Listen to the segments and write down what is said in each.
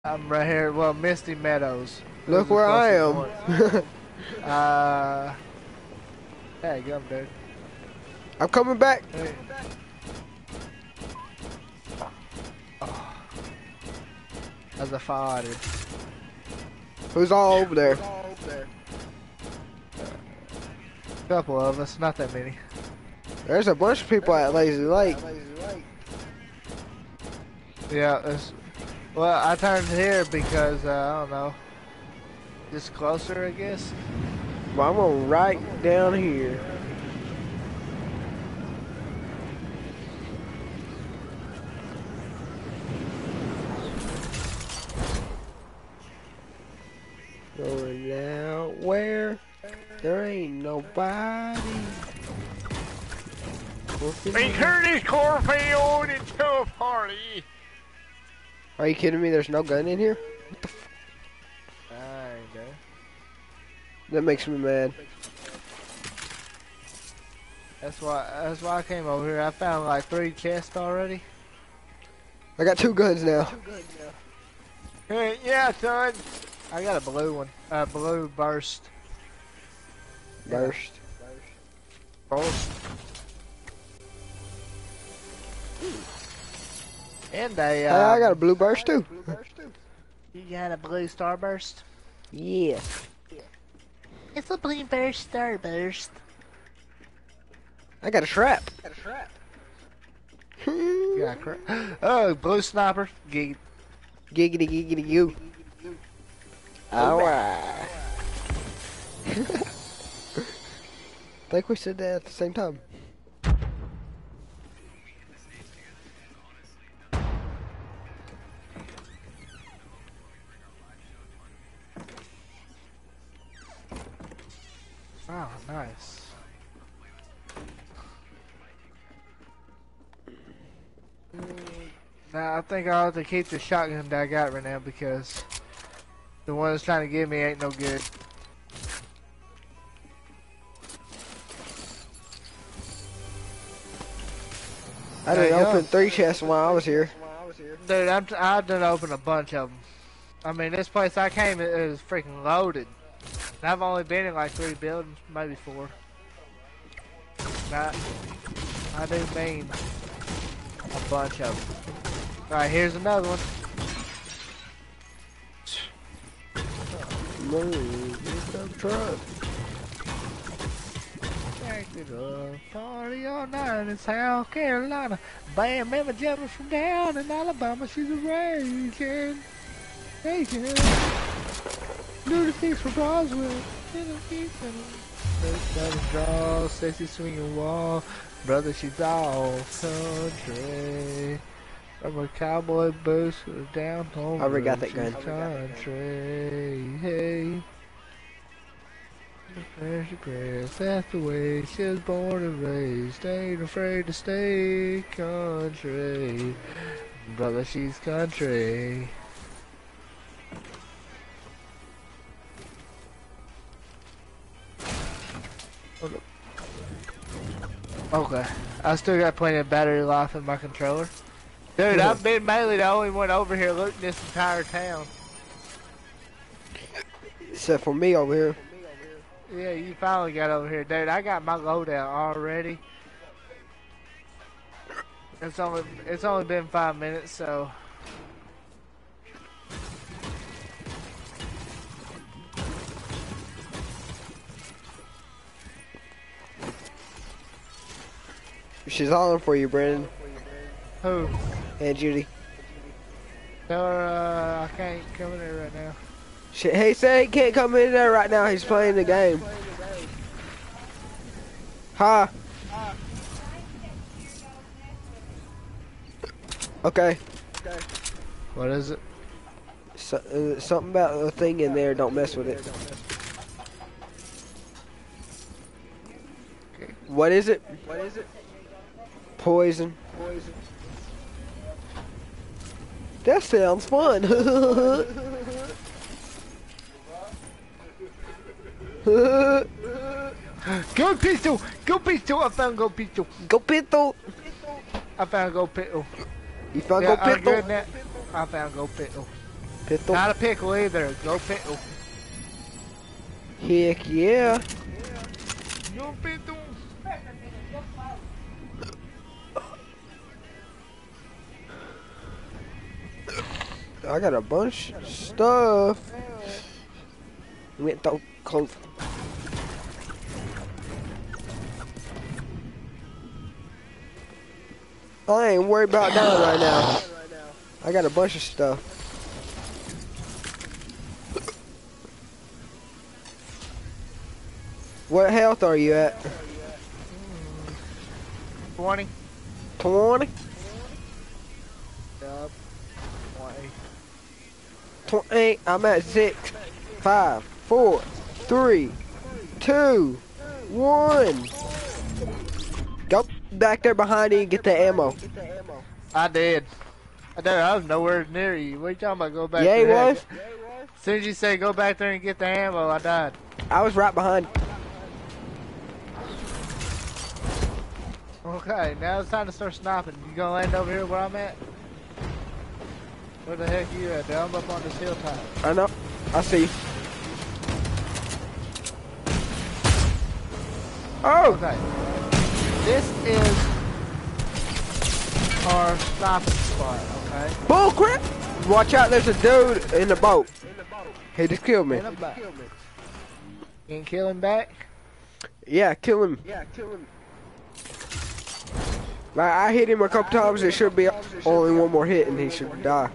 I'm right here. Well, Misty Meadows. Look where I am. Hey, go, dude. I'm coming back. Hey. Oh. As a father. Who's all over there? A couple of us, not that many. There's a bunch of people at Lazy Lake. Yeah, well, I turned here because, I don't know, just closer, I guess. Well, I'm going right down here. Going out where there ain't nobody. We turned this cornfield into a party. Are you kidding me? There's no gun in here? What the f— I ain't there. That makes me mad. That's why I came over here. I found like 3 chests already. I got 2 guns now. Hey, yeah, son. I got a blue one. Blue burst. Burst. Burst. And a, Hey, I got a blue burst too. You got a blue starburst? Yeah. It's a blue burst starburst. I got a trap. Yeah, oh, blue sniper. Giggity giggity you. Alright. I think we said that at the same time. Oh, nice. Now, I think I'll have to keep the shotgun that I got right now because the one that's trying to give me ain't no good. I didn't open 3 chests while I was here. Dude, I done opened a bunch of them. I mean, this place I came, it was freaking loaded. And I've only been in like 3 buildings, maybe 4. I do mean a bunch of them. Alright, here's another one. Move the truck. Back to the party all night in South Carolina. Bam, Emma jumping from down in Alabama. She's a raging. Do the things for Roswell. Draw, sexy swinging wall. Brother, she's all country. From a cowboy boots down home. I already got that gun. Country, hey. That's the way she was born and raised. Ain't afraid to stay country. Brother, she's country. Okay, I still got plenty of battery life in my controller. Dude, I've been mainly the only one over here looting this entire town. Except for me over here. Yeah, you finally got over here, dude. I got my loadout already. It's only been 5 minutes, so. She's hollering for you, Brandon. Who? And Judy. Tell her I can't come in there right now. Shit, hey, say he can't come in there right now. He's playing the game. Huh? Okay. What is it? Something about a thing in there. Don't mess with it. Okay. What is it? Poison. That sounds fun. Go pistol! Go pistol! I found go pistol! Go pistol! I found go pistol. You found Yeah, go pistol? I found go pistol. Pistol. Not a pickle either. Go pickle. Heck yeah. No pickle. I got a bunch of stuff. Went to close. I ain't worried about dying right now. I got a bunch of stuff. What health are you at? 20. 20? Yup. 20. 20. I'm at 6, 5, 4, 3, 2, 1. Go back there behind you and get the ammo. I did. I was nowhere near you. What are you talking about? Go back Yeah, he there. was. As soon as you say go back there and get the ammo, I died. I was right behind. Okay, now it's time to start sniping. You gonna land over here where I'm at? Where the heck are you at? I'm up on this hilltop. I know. I see you. Oh! Okay. This is our sniping spot, okay? Bull crap! Watch out, there's a dude in the boat. He just killed me. In a boat. You can kill him back? Yeah, kill him. Like, I hit him a couple times, it should be only one more hit and he should die.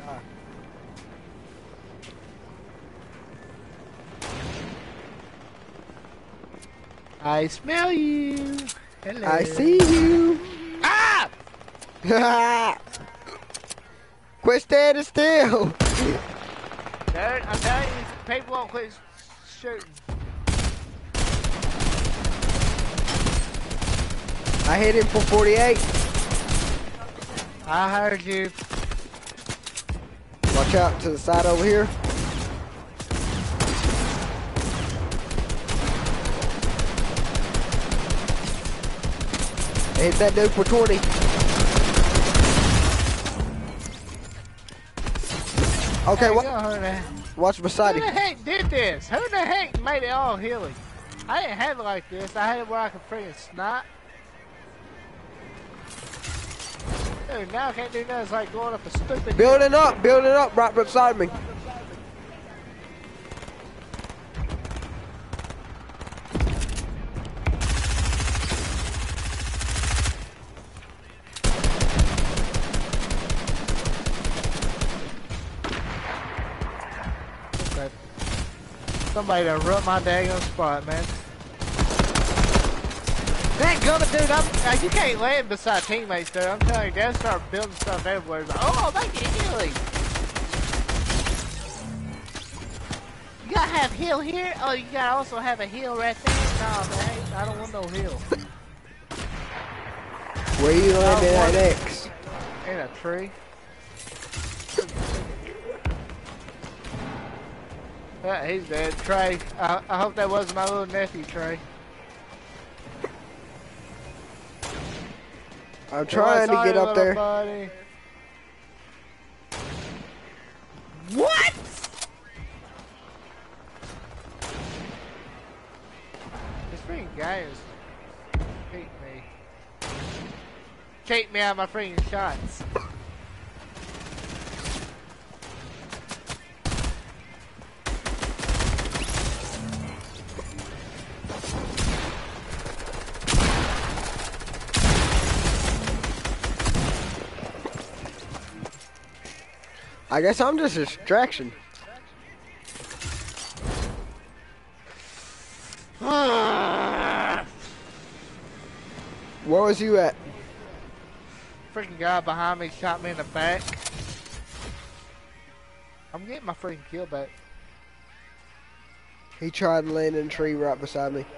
I smell you. Hello. I see you. Ah! Quit standing still. Dude, I'm telling you, people won't quit shooting. I hit him for 48. I heard you. Watch out to the side over here. I hit that dude for 20. Okay, watch beside Who the him. heck did this? Who the heck made it all hilly? I didn't have it like this. I had it where I could freaking snipe. Dude, now I can't do nothing. It's like going up a stupid Building up right beside me. Okay. Somebody done rubbed my daggone spot, man. That gun, dude, you can't land beside teammates, dude. I'm telling you, they'll start building stuff everywhere. It's like, oh, they get hilly. You gotta have hill here? Oh, you gotta also have a hill right there? Nah, man, I don't want no hill. Where you landing at next? In a tree. Yeah, he's dead. Trey, I hope that wasn't my little nephew, Trey. I'm trying to get up there. Buddy. What? This freaking guy is cheating me. Cheating me out of my freaking shots. I guess I'm just a distraction. Where was you at? Freaking guy behind me shot me in the back. I'm getting my freaking kill back. He tried to land in a tree right beside me.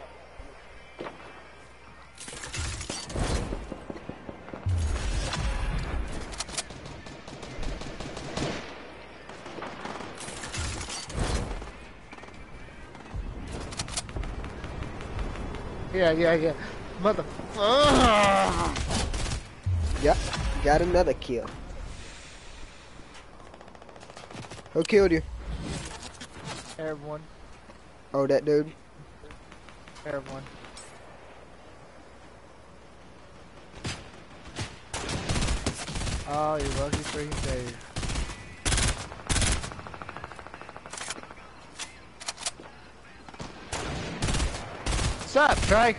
Yeah. Mother. Yep, got another kill. Who killed you? Everyone. Oh, that dude. Everyone. Oh, you lucky freaking Dave. What's up, Trey?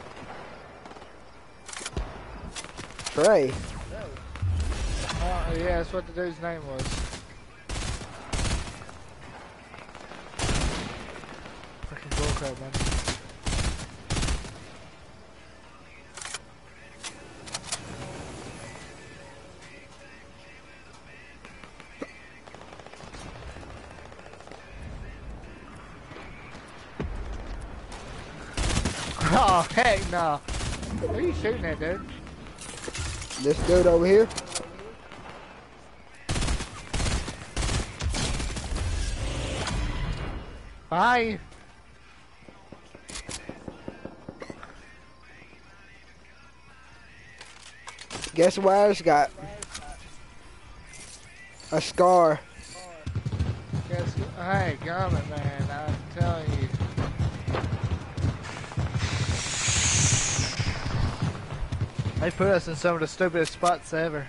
Trey. Yeah, that's what the dude's name was. Freaking bullcrap, man. Oh, heck no. Who are you shooting at, dude? This dude over here. Hi. Guess what I just got? A scar. Guess, hey, comment, man. I'm telling you. They put us in some of the stupidest spots ever.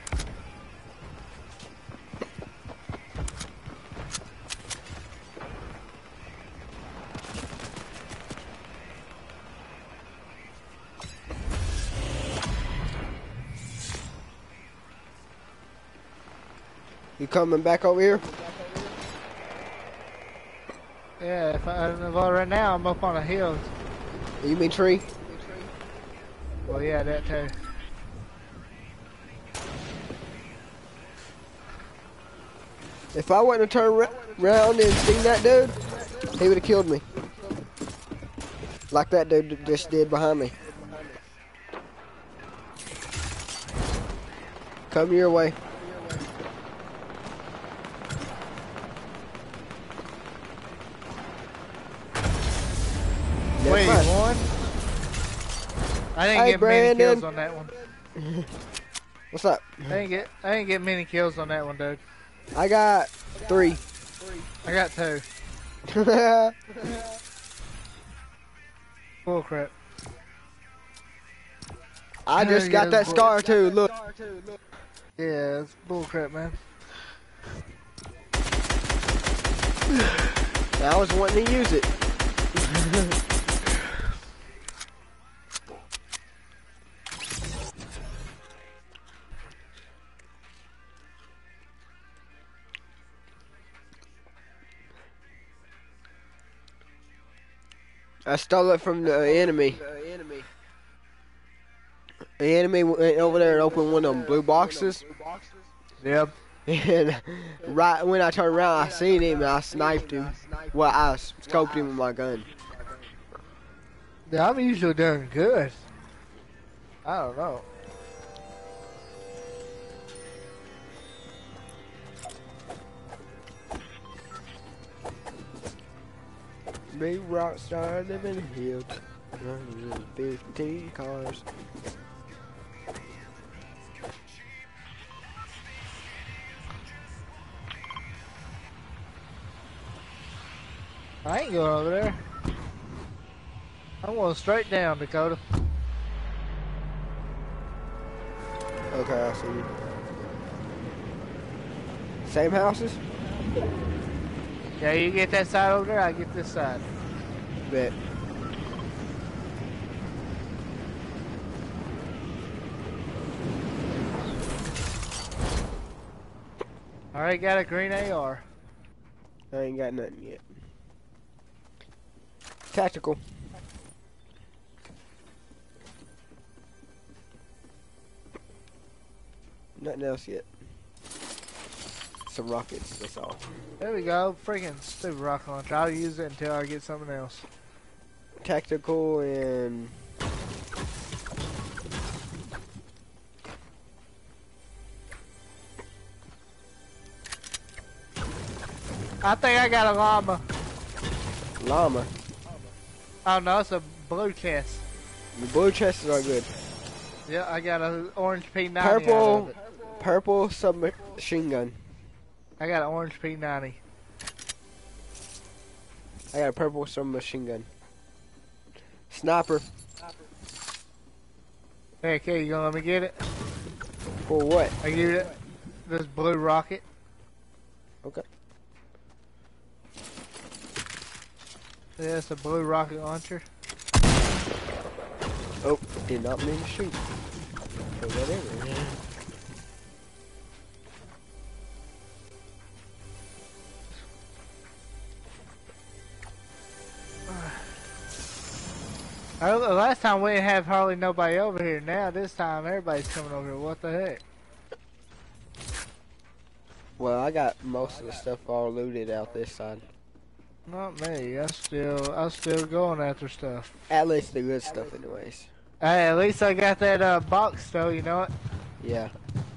You coming back over here? Yeah, well, right now I'm up on a hill. You mean tree? Well, yeah, that too. If I wouldn't have turned around and seen that dude, he would have killed me. Like that dude just did behind me. Come your way. Wait, you won? I didn't get Brandon. many kills on that one. What's up? I didn't get many kills on that one, dude. I got 3. I got 2. Bull crap. I just got that scar too, look. Yeah, it's bull crap, man. I was wanting to use it. I stole it from the enemy. The enemy went over there and opened one of them blue boxes. Yep. And right when I turned around, I seen him and I sniped him. Well, I scoped him with my gun. Yeah, I'm usually doing good. I don't know. Big rock star living in hills, running 15 cars. I ain't going over there. I'm going straight down, Dakota. Okay, I see you. Same houses? Yeah, you get that side over there, I get this side. Bet. Alright, got a green AR. I ain't got nothing yet. Tactical. Nothing else yet. Some rockets, that's all. There we go, freaking stupid rocket launcher. I'll use it until I get something else. Tactical and... I think I got a llama. llama. Oh no, it's a blue chest. The blue chests are good. Yeah, I got an orange P90 out of it. Purple submachine gun. I got an orange P90. I got a purple submachine gun. Sniper. Hey, okay, you gonna let me get it? For what? I give you this blue rocket. Okay. Yeah, it's a blue rocket launcher. Oh, did not mean to shoot. Or whatever. Last time we didn't have hardly nobody over here. Now this time everybody's coming over here. What the heck? Well, I got most of the stuff all looted out this side. Not me. I'm still going after stuff. At least the good stuff, anyways. Hey, at least I got that box though. You know it. Yeah.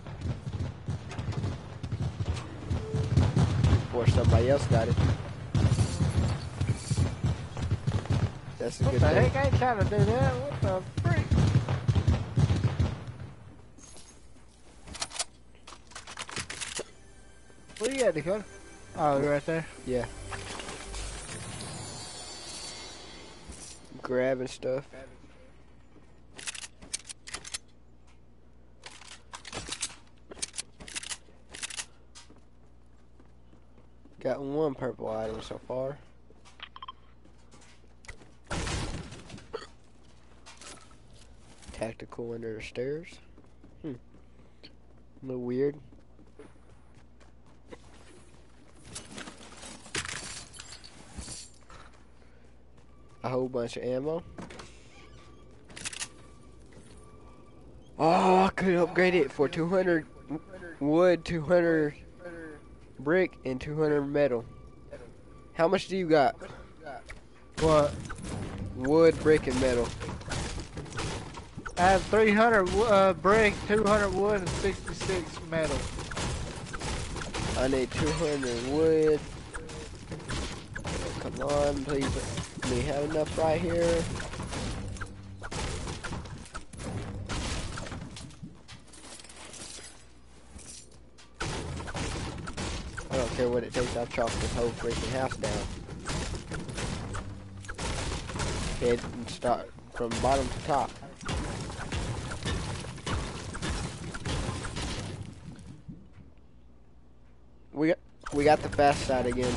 Or somebody else got it. That's a What good the thing. heck? I ain't trying to do that. What the freak? Where you at, Dakota? Oh, you're right there. Yeah. Grabbing stuff. Got one purple item so far. Tactical under the stairs. A little weird. A whole bunch of ammo. Oh, I could upgrade it for 200 wood, 200 brick, and 200 metal. How much do you got? What? Wood, brick, and metal. I have 300 brick, 200 wood, and 66 metal. I need 200 wood. Come on, please. Let me have enough right here. I don't care what it takes. I've chopped this whole freaking house down. Head and start from bottom to top. We got the fast side again.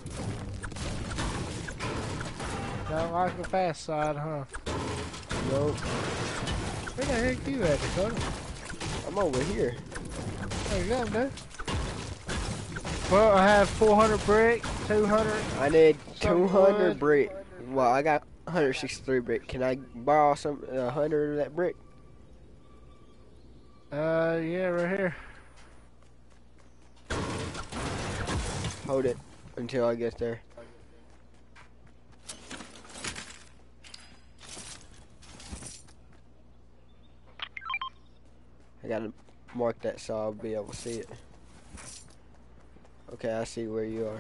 Don't like the fast side, huh? Nope. Where the heck you at, Dakota? I'm over here. There you go, dude. Well, I have 400 brick, 200. I need Some 200 wood. brick. Well, I got 163 brick. Can I borrow some 100 of that brick? Yeah, right here. Hold it until I get there. I gotta mark that so I'll be able to see it. Okay, I see where you are.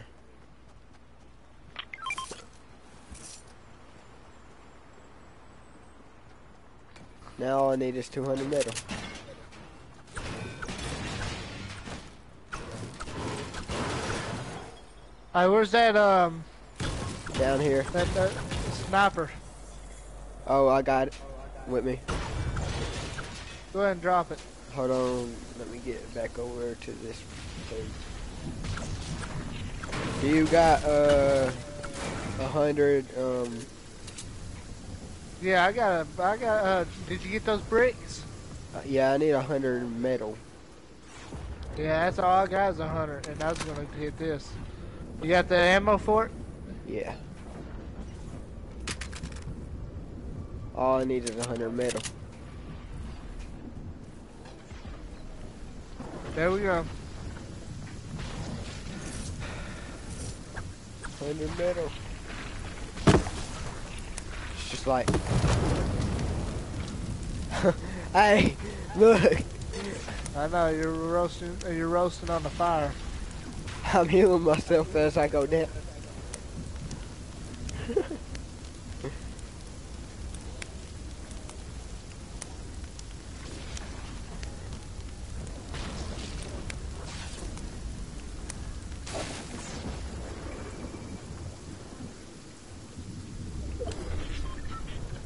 Now all I need is 200 metal. Hey, where's that, Down here. that sniper? Oh, I got it with me. Go ahead and drop it. Hold on, let me get back over to this page. Do you got 100 Yeah, I got, did you get those bricks? yeah, I need 100 metal. Yeah, that's all I got is 100, and I was gonna hit this. You got the ammo for it? Yeah. All I need is 100 metal. There we go. 100 metal. It's just like, hey, look, I know you're roasting on the fire. I'm healing myself as I go down.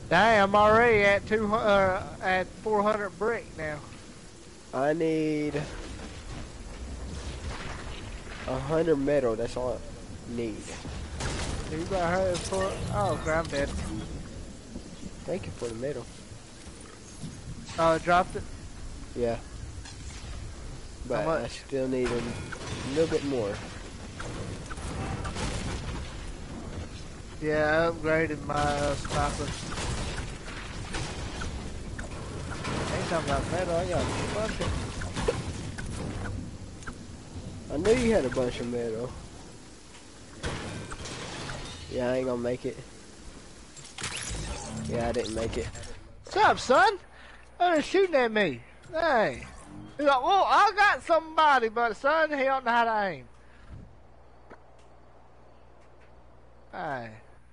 Dang, I'm already at 200, at 400 brick now. I need 100 metal. That's all I need. You got her for. Oh, crap, I'm dead. Thank you for the metal. Oh, it dropped it? Yeah. But I still need a little bit more. Yeah, I upgraded my sniper. Ain't talking about metal, I got a bunch of. I knew you had a bunch of metal. Yeah, I ain't gonna make it. Yeah, I didn't make it. What's up, son? Oh, they're shooting at me. Hey. He's like, well, I got somebody, but son, he don't know how to aim. Hey.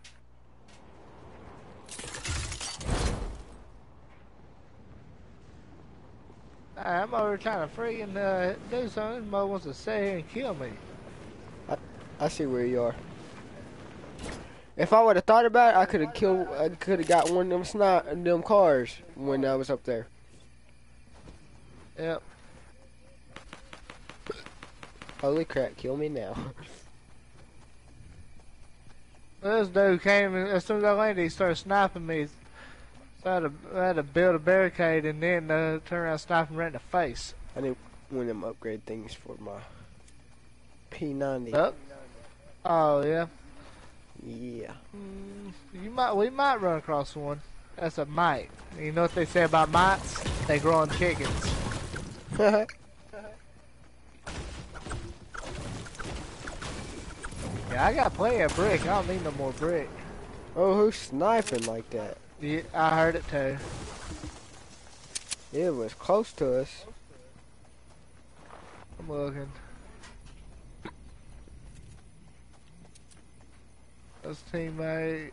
I'm over trying to freaking do something. This mother wants to sit here and kill me. I see where you are. If I would have thought about it, I could have got one of them cars when I was up there. Yep. Holy crap, kill me now. This dude came, and as soon as I landed, he started sniping me. So I had to build a barricade and then turn around and snipe him right in the face. I need one of them upgrade things for my P90. Up. Oh, yeah. Yeah. We might run across one. That's a mite. You know what they say about mites? They grow on chickens. Yeah, I got plenty of brick. I don't need no more brick. Oh, who's sniping like that? Yeah, I heard it too. It was close to us. I'm looking. That's teammate.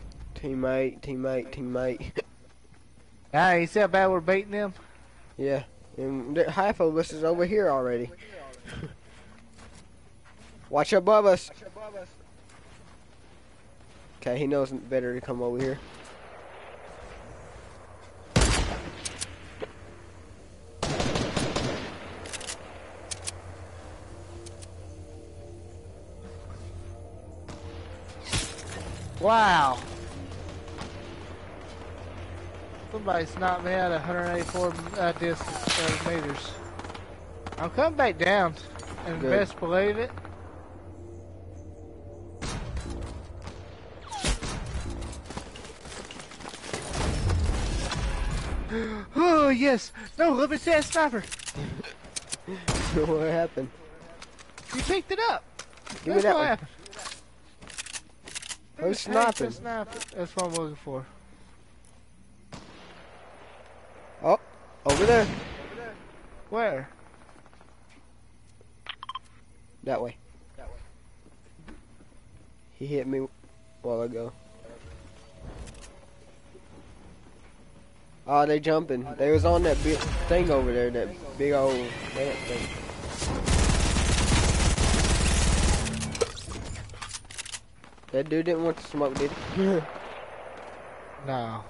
Teammate. Ah, you see how bad we're beating them? Yeah. And half of us is over here already. Watch above us. Okay, he knows better to come over here. Wow. Somebody sniped me at 184 meters. I'm coming back down. And Good. best believe it. Oh, yes. No, let me see that sniper. What happened? You picked it up. Give me that one. Happened. Who's sniping? That's what I'm looking for. Oh, over there. Where? That way. He hit me a while ago. Oh, they jumping. They was on that big thing over there, that big old ant thing. That dude didn't want to smoke, did he? No.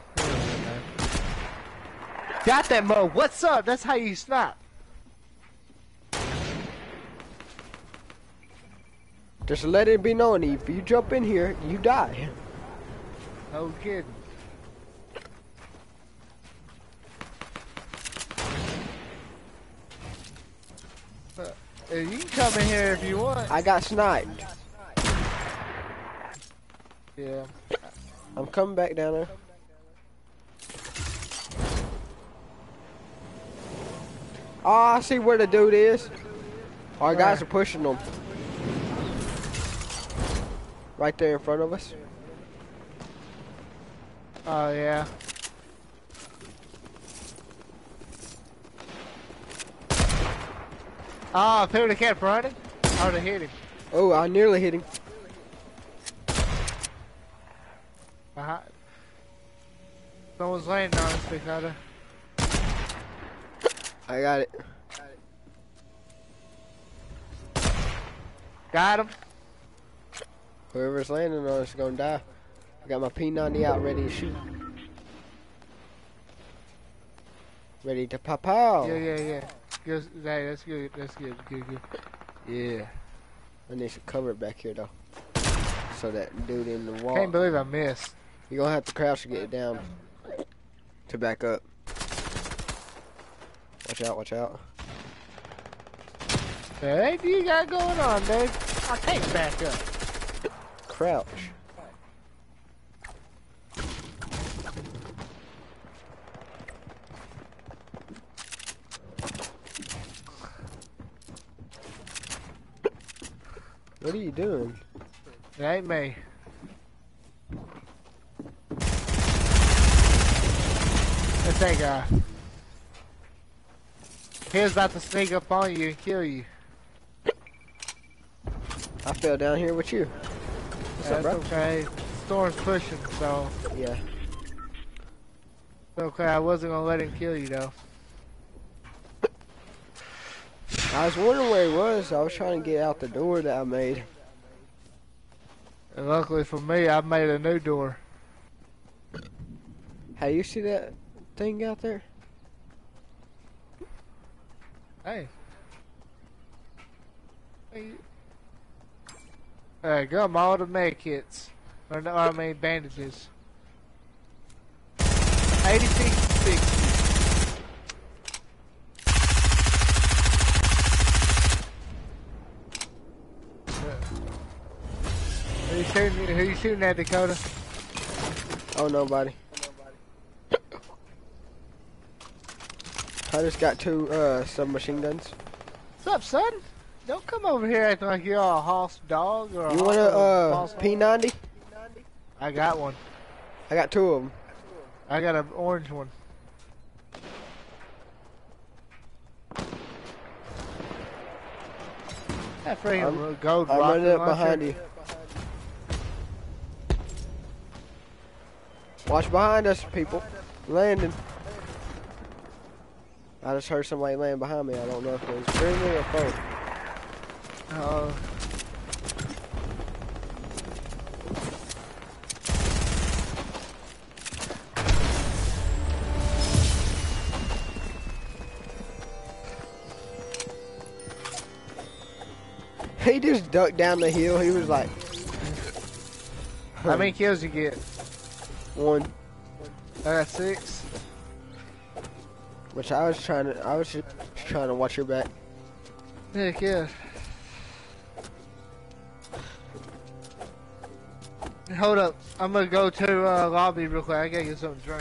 Got that, Mo. What's up? That's how you snipe. Just let it be known, if you jump in here, you die. No kidding. You can come in here if you want. I got sniped. Yeah. I'm coming back down there. Oh, I see where the dude is. Our guys are pushing them. Right there in front of us. Oh, yeah. Oh, if he would have kept running, I would have hit him. Oh, I nearly hit him. Behind. Someone's landing on us, Dakota. I got it. Got him. Whoever's landing on us is gonna die. I got my P90 out ready to shoot. Ready to pop out. Yeah. Good, hey, that's good. That's good. Good. Yeah. I need some cover back here though. So that dude in the wall. Can't believe I missed. You're gonna have to crouch to get it down. To back up. Watch out. Hey, what you got going on, dude? I can't back up. Crouch. What are you doing? It ain't me. It's that guy. He was about to sneak up on you and kill you. I fell down here with you. What's up, That's bro? okay. Storm's pushing, so Yeah. it's okay. I wasn't gonna let him kill you though. I was wondering where he was. I was trying to get out the door that I made. And luckily for me, I made a new door. Hey, you see that thing out there? Hey. Hey, got all the med kits. Or, no, I mean bandages. 86 60. Who you shooting at, Dakota? Oh, nobody. I just got two submachine guns. What's up, son? Don't come over here acting like you're a hoss dog or a You want a hoss P90? I got one. I got two of them. I got an orange one. That freaking gold I'm rocket running up launcher. behind you. Watch behind us, people. Landing. I just heard somebody land behind me. I don't know if it was friendly or foe. He just ducked down the hill. He was like, How many kills you get? one. I got 6. Which I was just trying to watch your back. Heck yeah. Hold up. I'm gonna go to lobby real quick. I gotta get something to drink.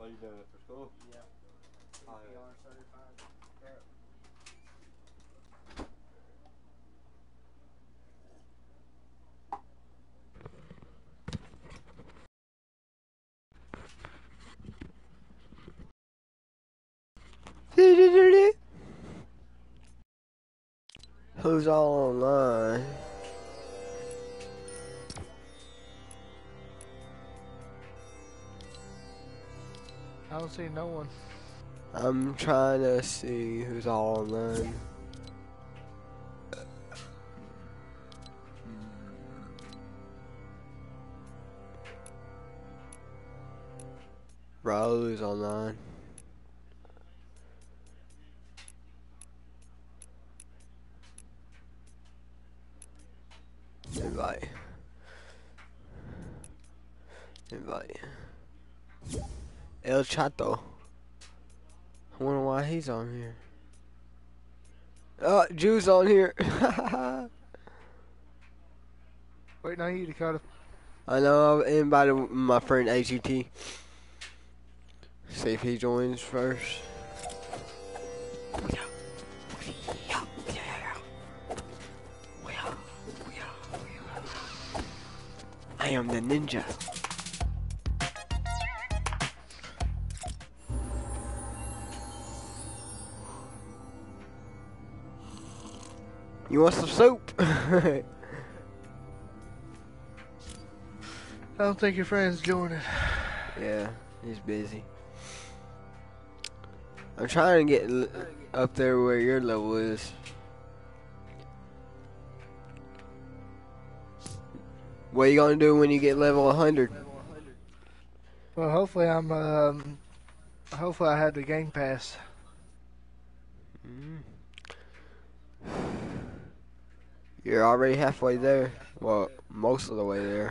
you doing it for school? Yeah. Oh, yeah. CPR certified. Yep. Who's all online? I don't see no one. I'm trying to see who's all online. Rose online. Invite. Invite. El Chato. I wonder why he's on here. Oh, Jew's on here. Waiting on you, Dakota. I know I've invited my friend AGT. See if he joins first. I am the ninja. You want some soup? I don't think your friend's joining. Yeah, he's busy. I'm trying to get up there where your level is. What are you gonna do when you get level 100? Well, hopefully hopefully I had the game pass. You're already halfway there. Well, most of the way there.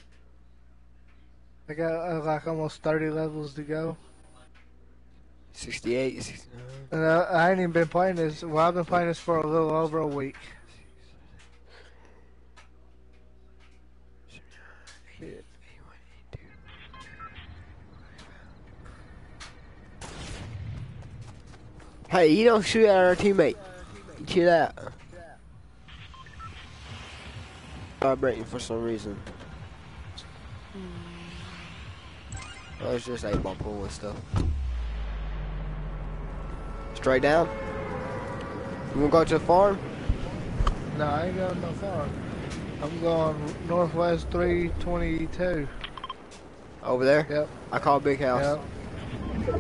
I got like almost 30 levels to go. 68, 69. And I ain't even been playing this. Well, I've been playing this for a little over a week. Hey, you don't shoot at our teammate. Chill out. Vibrating for some reason. Oh, it's just 8-ball pool and stuff. Straight down. You wanna go to the farm? No, I ain't going no far. I'm going Northwest 322. Over there? Yep. I call Big House. Yep.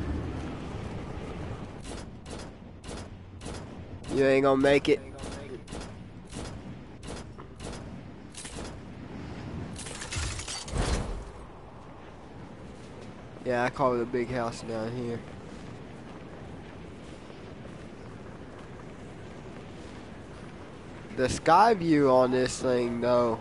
You ain't gonna make it. Yeah, I call it a big house down here. The sky view on this thing, though.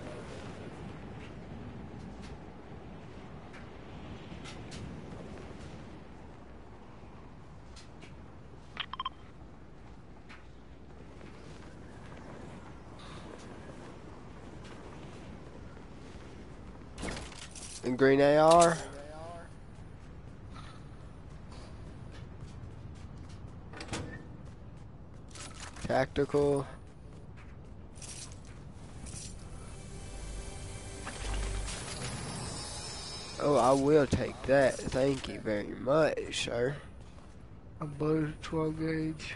And green AR. Tactical. Oh, I will take that. Thank you very much, sir. A blue 12 gauge.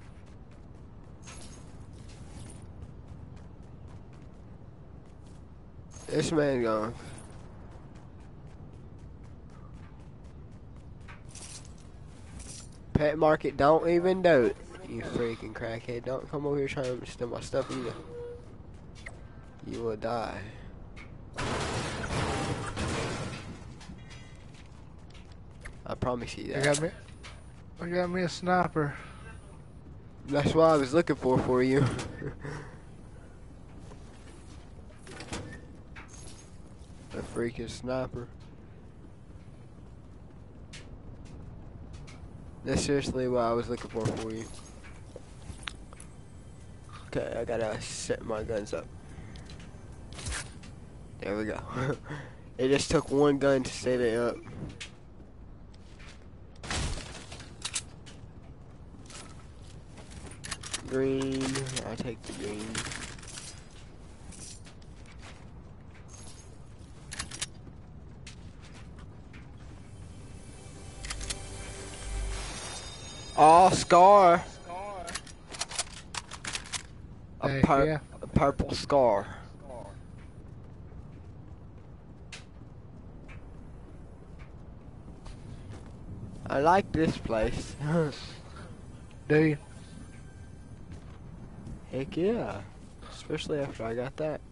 This man gone. Pet market, don't even do it. You freaking crackhead. Don't come over here trying to steal my stuff either. You will die. I promise you that. I got me a sniper. That's what I was looking for you. A freaking sniper. That's seriously what I was looking for you. Okay, I gotta set my guns up. There we go. It just took one gun to set it up. green. I'll take the green. Oh, scar. Heck yeah. A purple scar. I like this place. Do you? Heck yeah. Especially after I got that.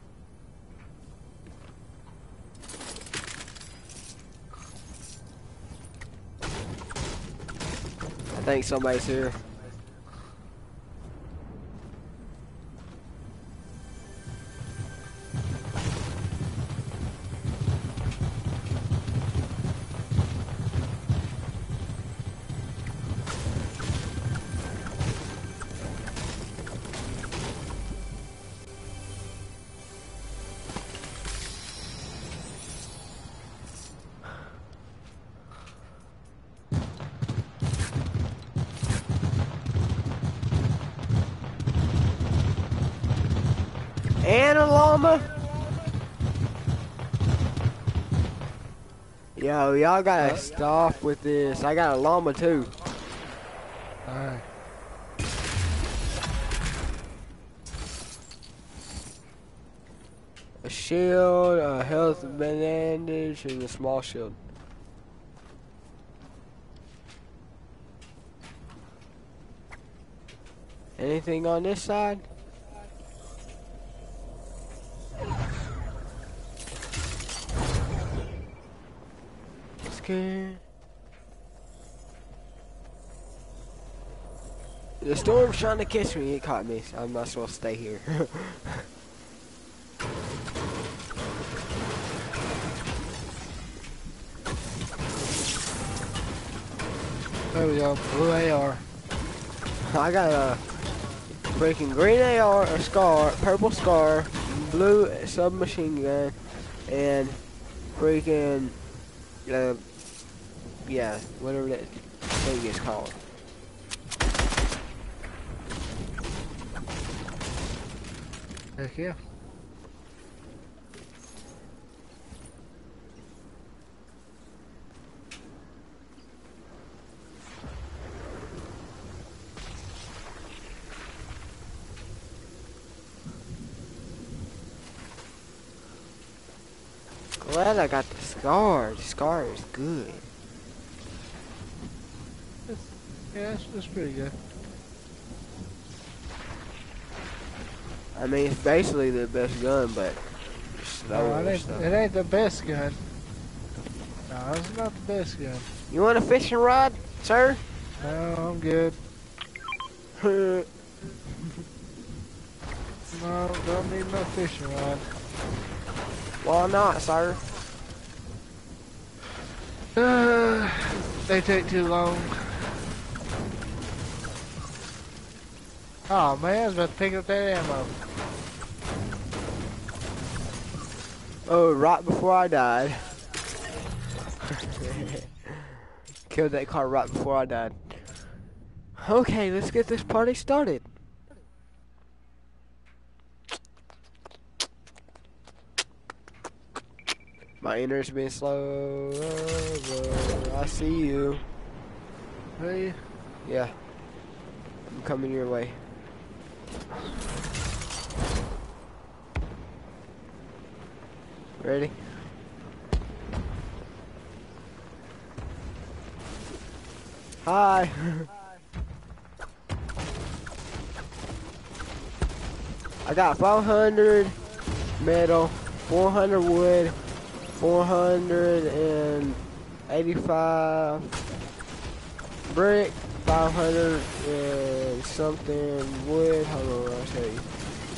I think somebody's here. And a llama? Yo, y'all gotta stop with this. I got a llama too. Alright. A shield, a health bandage, and a small shield. Anything on this side? Scared. The storm's trying to catch me. It caught me, so I might as well stay here. There we go. Blue AR. I got a freaking green AR, a scar, purple scar, blue submachine gun, and freaking, yeah, whatever that thing is called. Heck yeah. Glad I got the scar. The scar is good. Yeah, that's pretty good. I mean, it's basically the best gun, but slower No, stuff. it ain't the best gun. No, it's not the best gun. You want a fishing rod, sir? No, I'm good. No, don't need no fishing rod. Why not, sir? They take too long. Oh man, I was about to pick up that ammo. Oh, right before I died. Killed that car right before I died. Okay, let's get this party started. My internet's being slow. I see you. Hey, Yeah. I'm coming your way. Ready? Hi. I got 500 metal, 400 wood, 485 brick, 500 and something wood. Hold on, I'll tell you.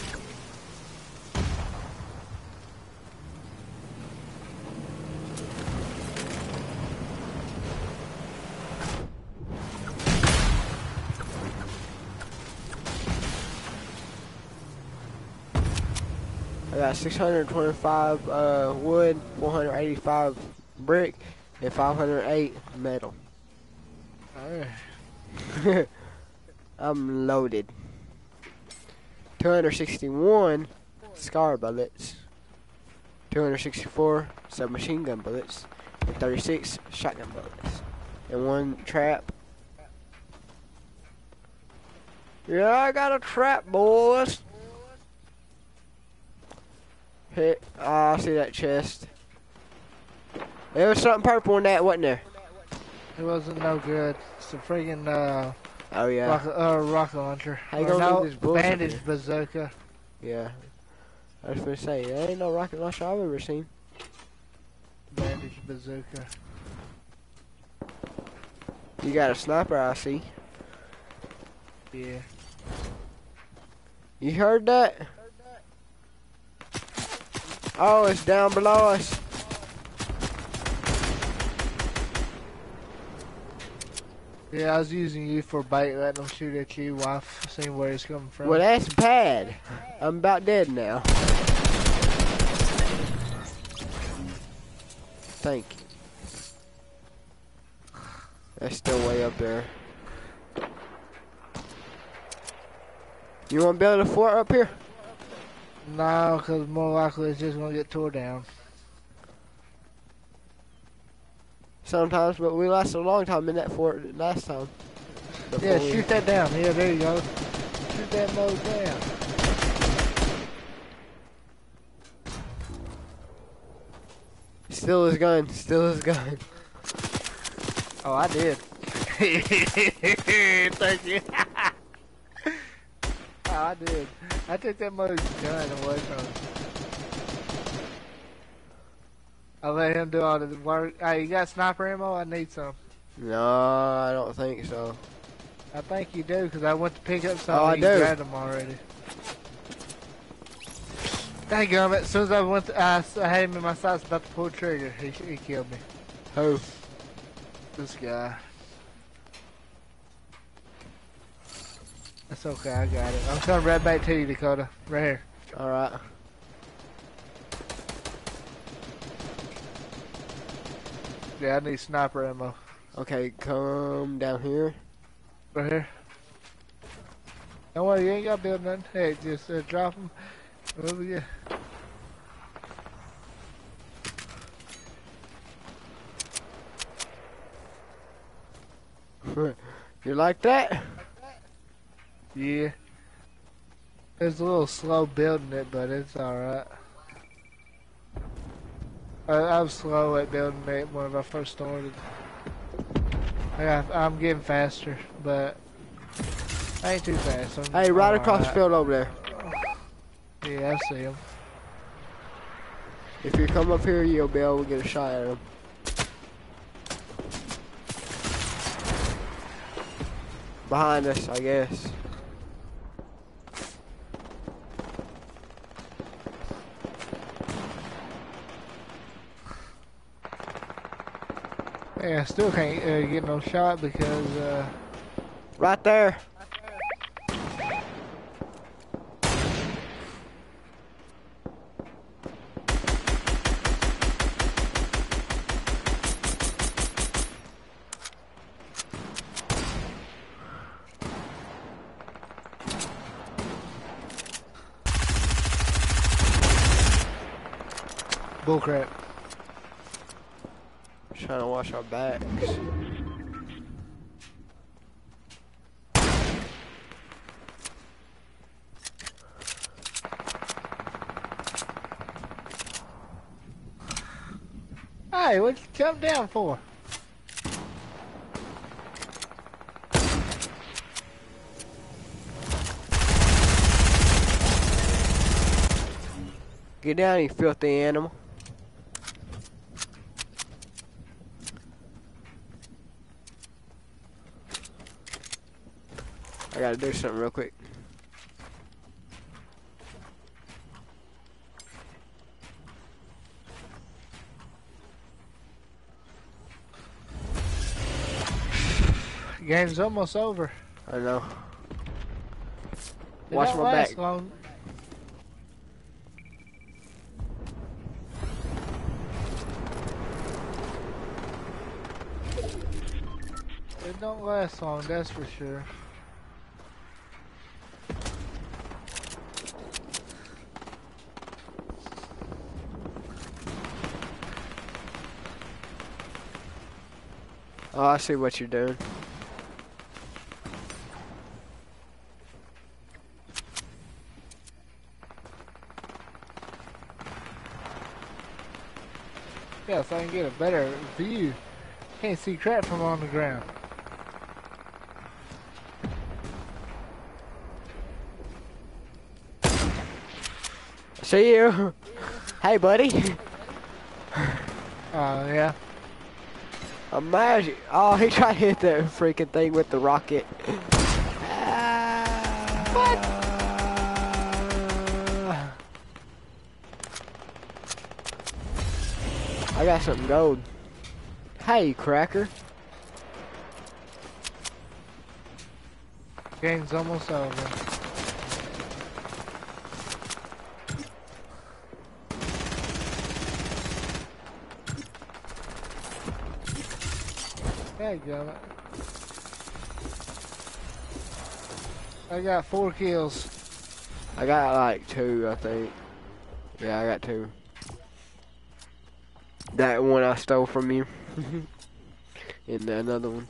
I got 625 wood, 485 brick, and 508 metal. alright. I'm loaded. 261 scar bullets, 264 submachine gun bullets, and 36 shotgun bullets, and 1 trap. Yeah, I got a trap, boys. Hey, I see that chest. There was something purple in that, wasn't there? It wasn't no good. It's a friggin' Oh yeah. rocket launcher. How you gonna leave this bullshit bandage here? bazooka. Yeah. I was gonna say, there ain't no rocket launcher I've ever seen. Bandage bazooka. You got a sniper, I see. Yeah. You heard that? Oh, it's down below us. Yeah, I was using you for bait, letting them shoot at you while seeing where it's coming from. Well, that's bad. I'm about dead now. Thank you. That's still way up there. You want to build a fort up here? No, because more likely it's just going to get tore down. Sometimes, but we lasted a long time in that fort last time. Yeah, shoot that down. Yeah, there you go. Shoot that mode down. Still his gun. Still his gun. Oh, I did. Thank you. Oh, I did. I took that mother's gun away from him. I let him do all the work. Hey, you got sniper ammo? I need some. No, I don't think so. I think you do, because I went to pick up some. Oh, I you do. grabbed them already. Dadgummit, as soon as I went to, I had him in my sights about to pull the trigger. He killed me. Who? This guy. That's okay, I got it. I'm coming right back to you, Dakota. Right here. Alright. Yeah, I need sniper ammo. Okay, come down here. Right here. Don't worry, you ain't got to build nothing. Hey, just drop them. Over here. You like that? Yeah. It's a little slow building it, but it's alright. I was slow at building it when I first started. I'm getting faster, but I ain't too fast. Hey, right across the field over there. Yeah, I see him. If you come up here, you'll be able to get a shot at him. Behind us, I guess. Yeah, I still can't get no shot because Right there. bullcrap. Trying to wash our backs. Hey, what you jump down for? Get down, you filthy animal. I gotta do something real quick. Game's almost over. I know. It Watch don't my last back. long. It don't last long, that's for sure. Oh, I see what you're doing. Yeah, so I can get a better view. Can't see crap from on the ground. See you. Hey, buddy. Yeah. Imagine. Oh, he tried to hit that freaking thing with the rocket. What? I got some gold. Hey, cracker. Game's almost over. Dadgummit. I got 4 kills. I got like 2, I think. Yeah, I got 2. That one I stole from you. And another one.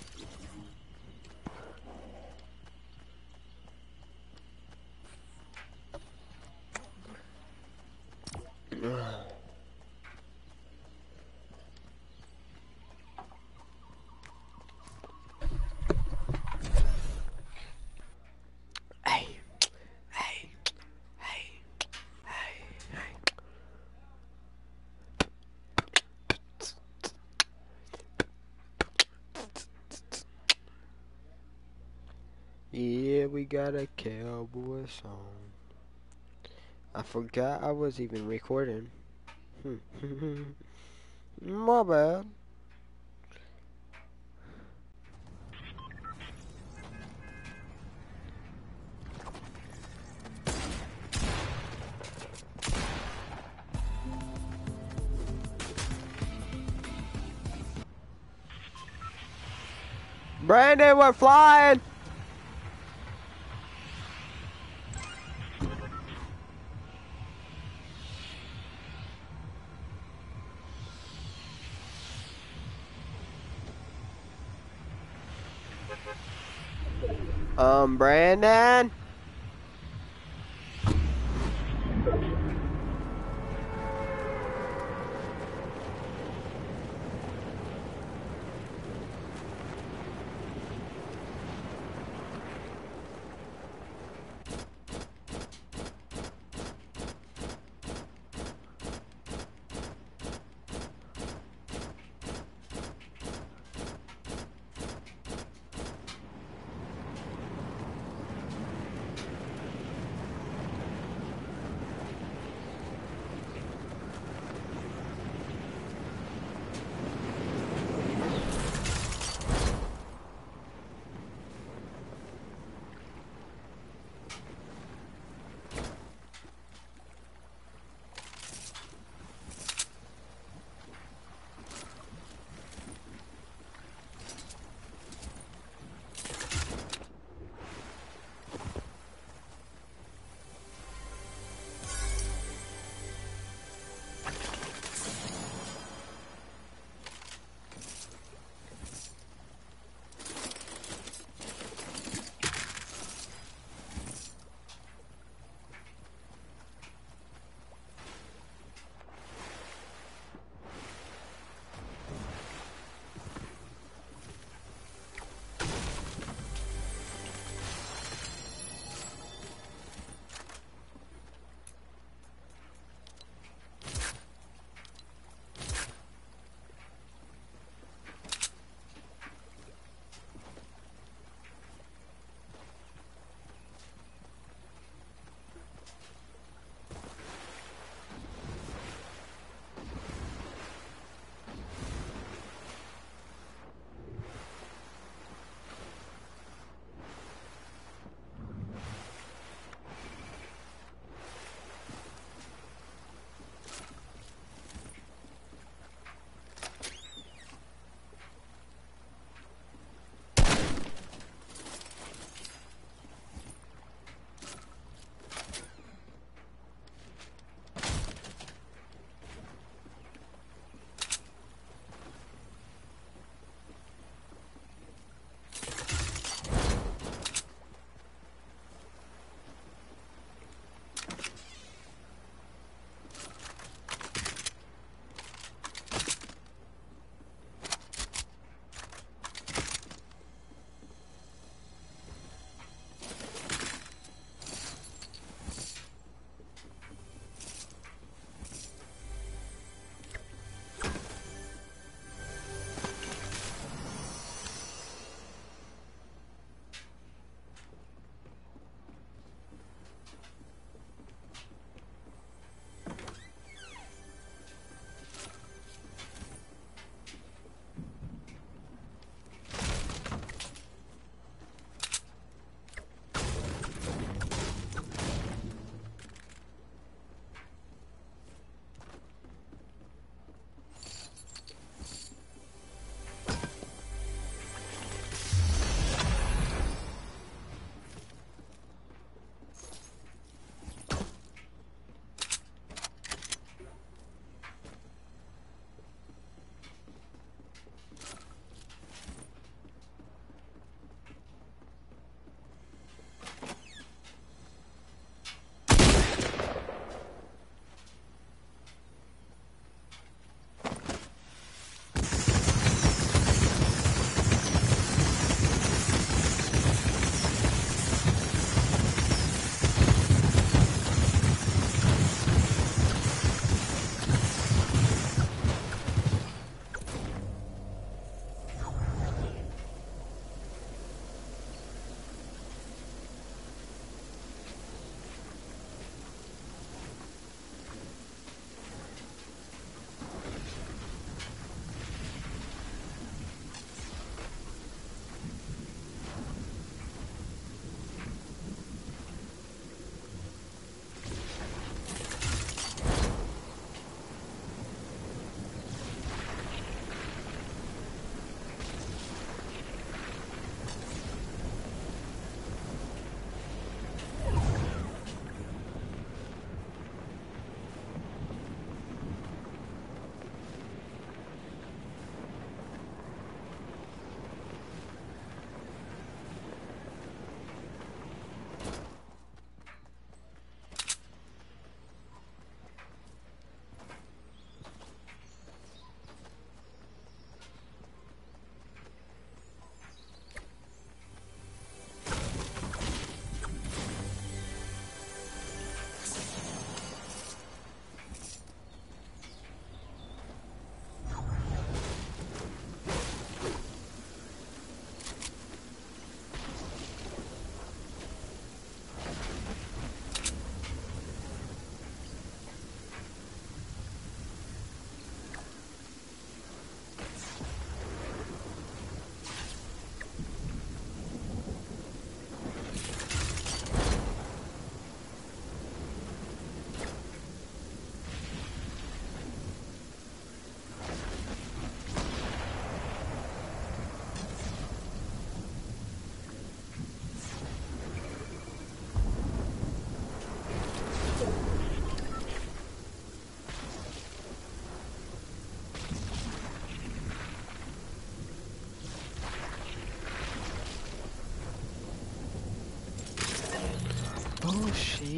Hey, hey, hey, hey, hey. Yeah, we got a cowboy song. I forgot I was even recording. My bad. Brandon, we're flying! Brandon?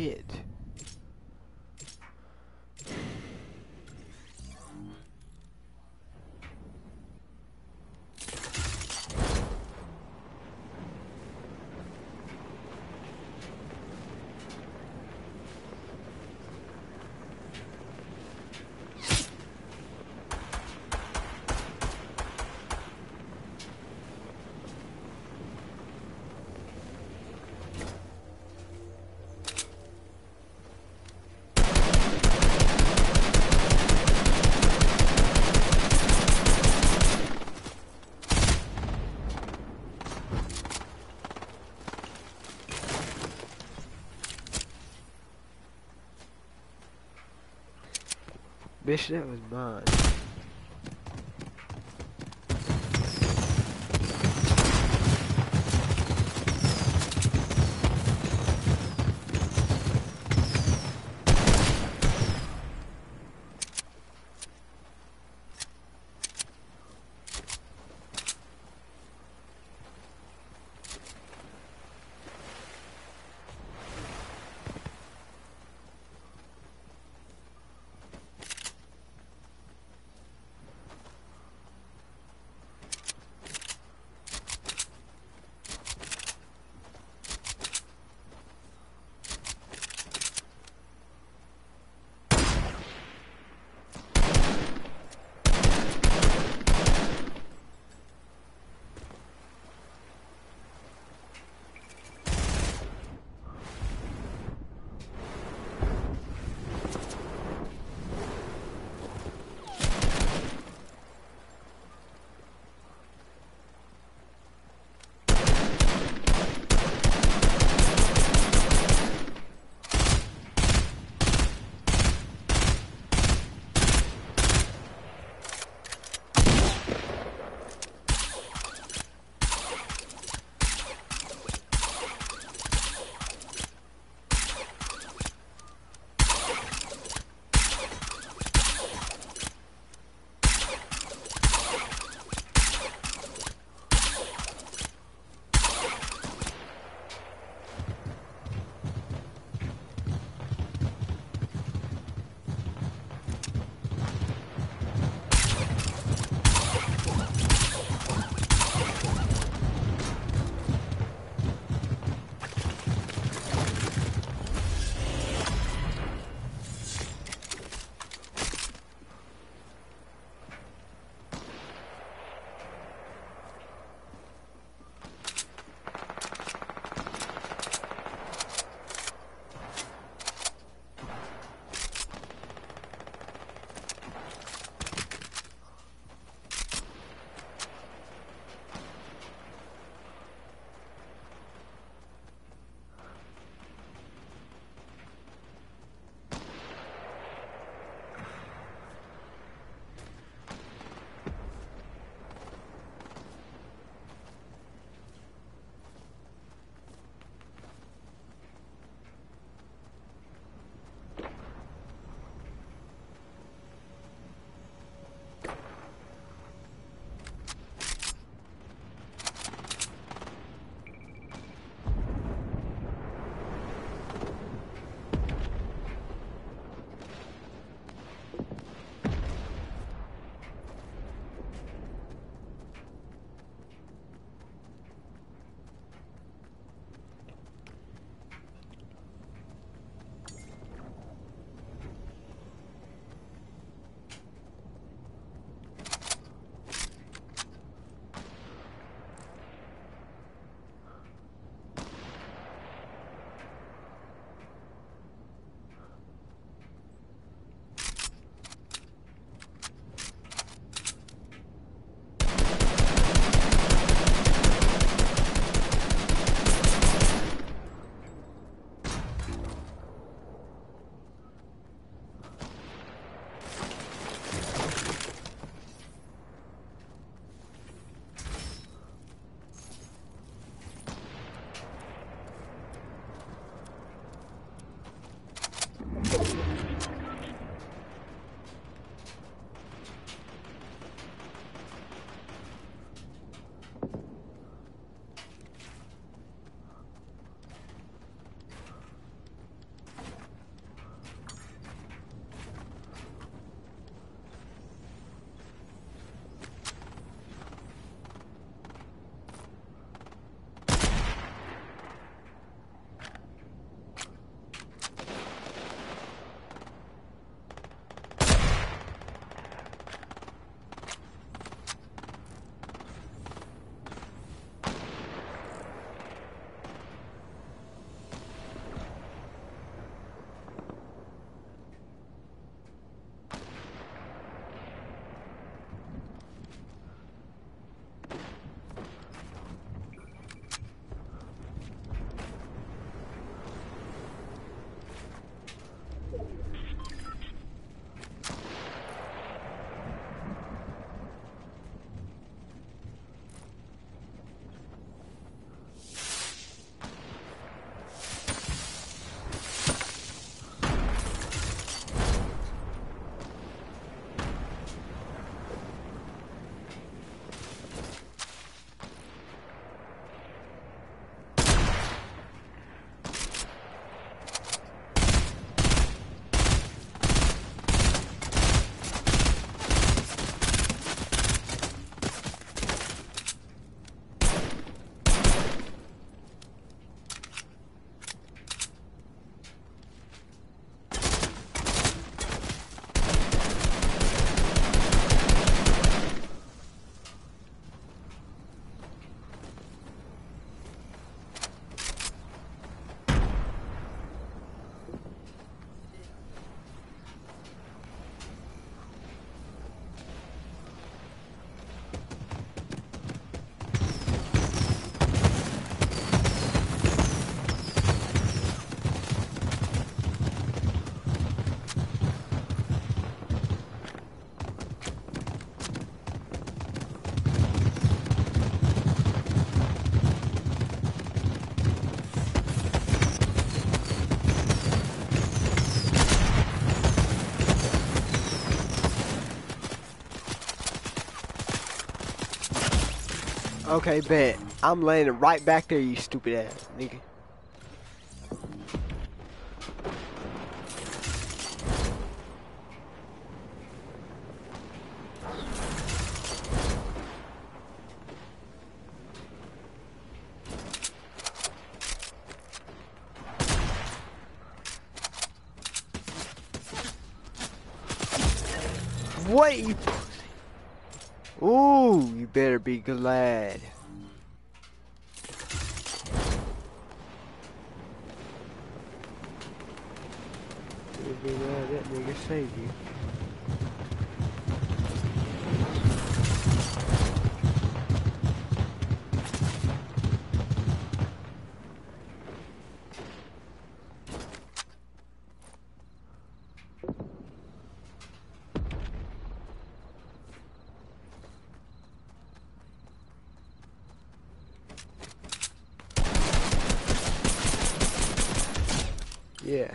shit. Bitch, that was mine. Okay, bet. I'm landing right back there, you stupid ass nigga. What you pussy? Ooh, you better be glad. You better be glad that nigga saved you. Yeah.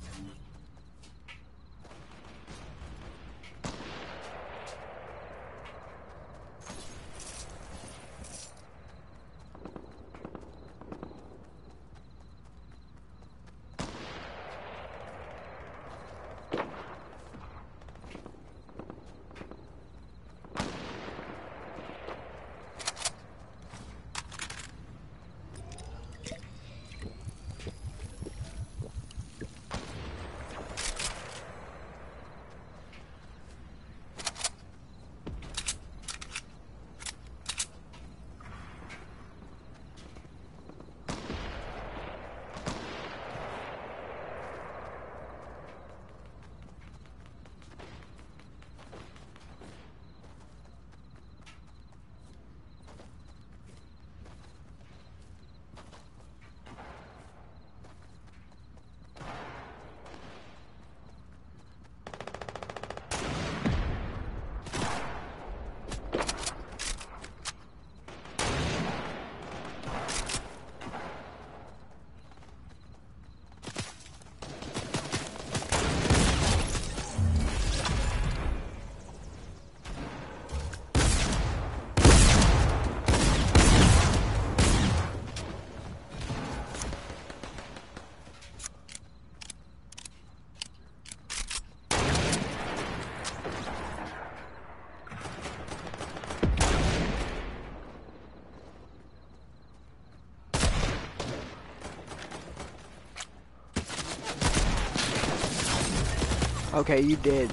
Okay, you dead.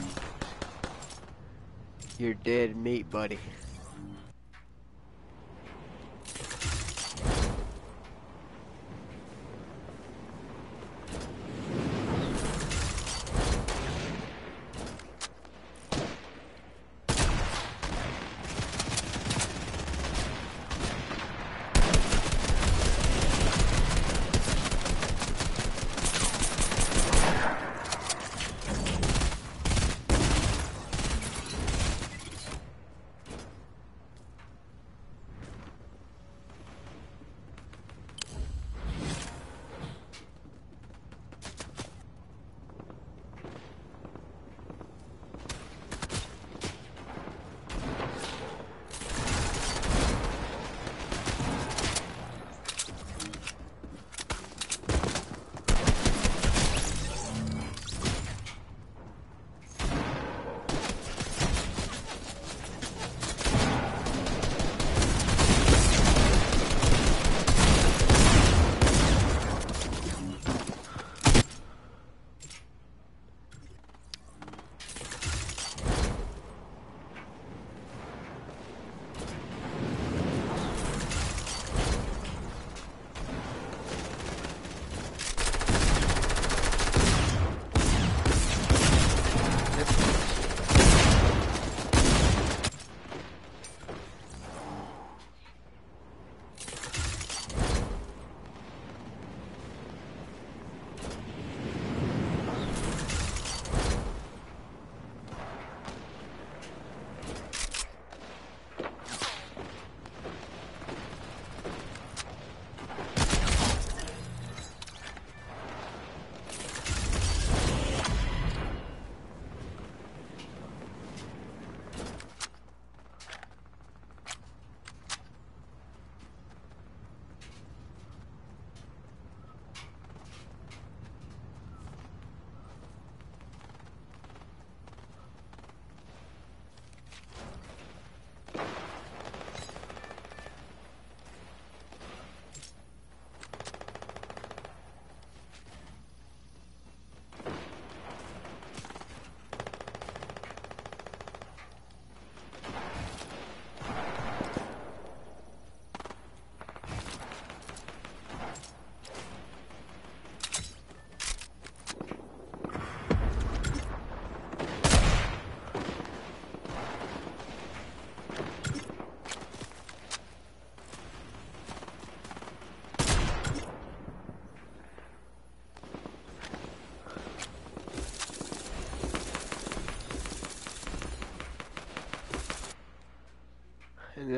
You're dead meat, buddy.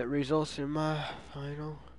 results in my final.